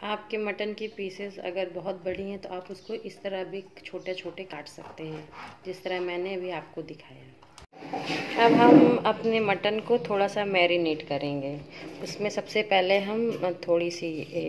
आपके मटन की पीसेस अगर बहुत बड़ी हैं तो आप उसको इस तरह भी छोटे छोटे काट सकते हैं, जिस तरह मैंने अभी आपको दिखाया। अब हम अपने मटन को थोड़ा सा मैरिनेट करेंगे। उसमें सबसे पहले हम थोड़ी सी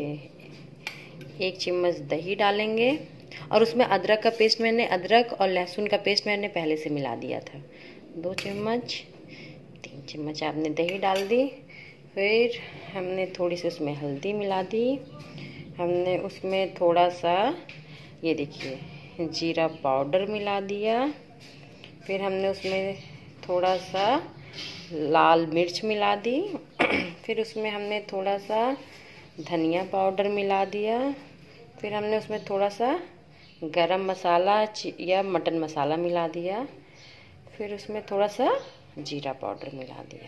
1 चम्मच दही डालेंगे, और उसमें अदरक का पेस्ट अदरक और लहसुन का पेस्ट मैंने पहले से मिला दिया था। 2 चम्मच 3 चम्मच आपने दही डाल दी। फिर हमने थोड़ी सी उसमें हल्दी मिला दी। हमने उसमें थोड़ा सा, ये देखिए, जीरा पाउडर मिला दिया। फिर हमने उसमें थोड़ा सा लाल मिर्च मिला दी। फिर उसमें हमने थोड़ा सा धनिया पाउडर मिला दिया। फिर हमने उसमें थोड़ा सा गरम मसाला या मटन मसाला मिला दिया। फिर उसमें थोड़ा सा जीरा पाउडर मिला दिया।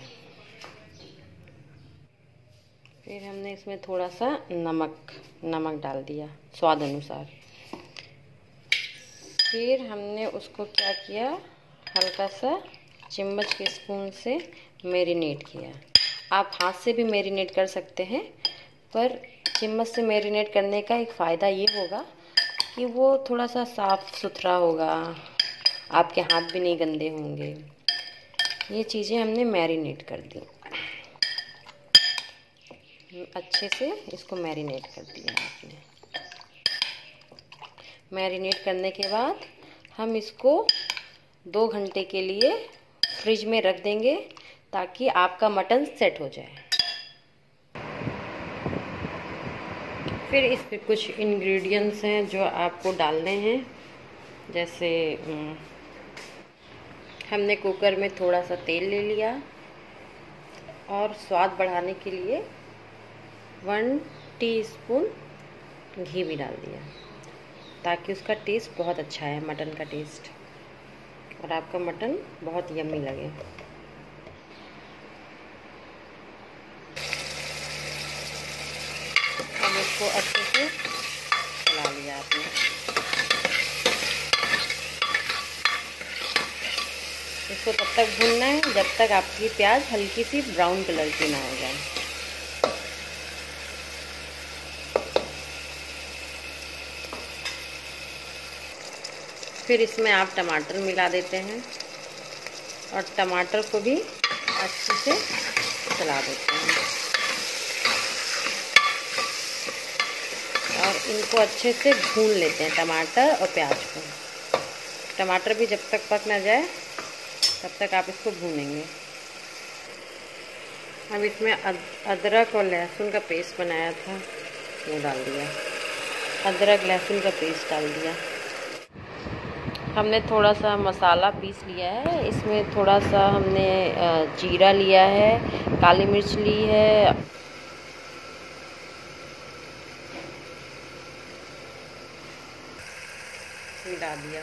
फिर हमने इसमें थोड़ा सा नमक डाल दिया स्वाद अनुसार। फिर हमने उसको क्या किया, हल्का सा चम्मच के स्पून से मैरिनेट किया। आप हाथ से भी मैरिनेट कर सकते हैं, पर चम्मच से मैरिनेट करने का एक फ़ायदा ये होगा कि वो थोड़ा सा साफ़ सुथरा होगा, आपके हाथ भी नहीं गंदे होंगे। ये चीज़ें हमने मैरिनेट कर दी, अच्छे से इसको मैरिनेट कर दिया आपने। मैरिनेट करने के बाद हम इसको 2 घंटे के लिए फ्रिज में रख देंगे, ताकि आपका मटन सेट हो जाए। फिर इस पे कुछ इंग्रेडिएंट्स हैं जो आपको डालने हैं। जैसे हमने कुकर में थोड़ा सा तेल ले लिया, और स्वाद बढ़ाने के लिए 1 टीस्पून घी भी डाल दिया, ताकि उसका टेस्ट बहुत अच्छा है, मटन का टेस्ट, और आपका मटन बहुत यम्मी लगे। अब इसको अच्छे से चला लिया आपने। इसको तब तक भूनना है जब तक आपकी प्याज हल्की सी ब्राउन कलर की ना हो जाए। फिर इसमें आप टमाटर मिला देते हैं, और टमाटर को भी अच्छे से चला देते हैं, और इनको अच्छे से भून लेते हैं, टमाटर और प्याज को। टमाटर भी जब तक पक ना जाए तब तक आप इसको भूनेंगे। अब इसमें अदरक और लहसुन का पेस्ट बनाया था वो डाल दिया, अदरक लहसुन का पेस्ट डाल दिया। हमने थोड़ा सा मसाला पीस लिया है, इसमें थोड़ा सा हमने जीरा लिया है, काली मिर्च ली है, डाल दिया।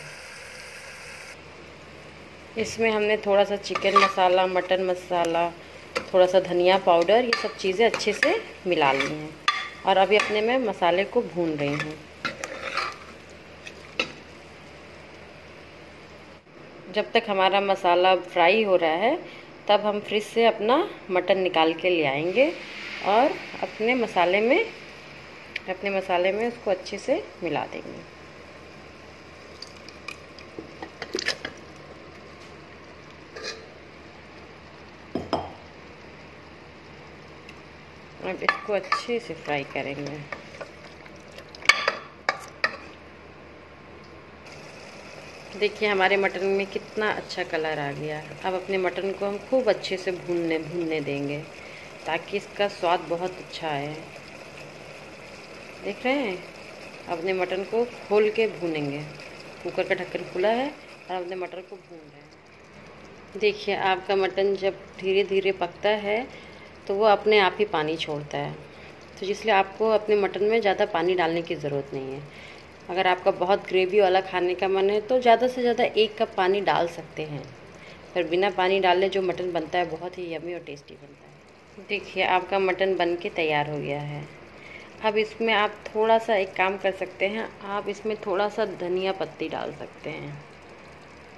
इसमें हमने थोड़ा सा चिकन मसाला, मटन मसाला, थोड़ा सा धनिया पाउडर, ये सब चीज़ें अच्छे से मिला ली हैं, और अभी अपने में मसाले को भून रही हूँ। जब तक हमारा मसाला फ्राई हो रहा है, तब हम फ्रिज से अपना मटन निकाल के ले आएंगे, और अपने मसाले में उसको अच्छे से मिला देंगे। अब इसको अच्छे से फ्राई करेंगे। देखिए हमारे मटन में कितना अच्छा कलर आ गया। अब अपने मटन को हम खूब अच्छे से भूनने देंगे, ताकि इसका स्वाद बहुत अच्छा आए। देख रहे हैं, अपने मटन को खोल के भूनेंगे। कुकर का ढक्कन खुला है और अपने मटन को भून रहे हैं। देखिए आपका मटन जब धीरे धीरे पकता है तो वो अपने आप ही पानी छोड़ता है, तो इसलिए आपको अपने मटन में ज़्यादा पानी डालने की ज़रूरत नहीं है। अगर आपका बहुत ग्रेवी वाला खाने का मन है तो ज़्यादा से ज़्यादा 1 कप पानी डाल सकते हैं, पर बिना पानी डाले जो मटन बनता है बहुत ही यम्मी और टेस्टी बनता है। देखिए आपका मटन बन के तैयार हो गया है। अब इसमें आप थोड़ा सा एक काम कर सकते हैं, आप इसमें थोड़ा सा धनिया पत्ती डाल सकते हैं।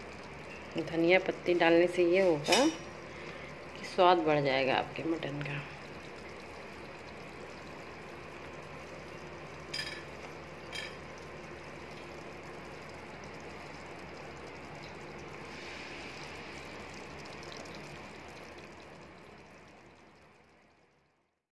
धनिया पत्ती डालने से ये होगा कि स्वाद बढ़ जाएगा आपके मटन का।